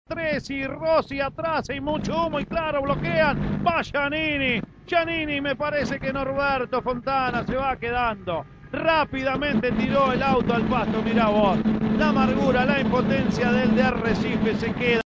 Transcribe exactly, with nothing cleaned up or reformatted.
tres y Rossi atrás y mucho humo y claro, bloquean. Va Giannini. Giannini, me parece que Norberto Fontana se va quedando. Rápidamente tiró el auto al pasto, mirá vos. La amargura, la impotencia del de Arrecife se queda.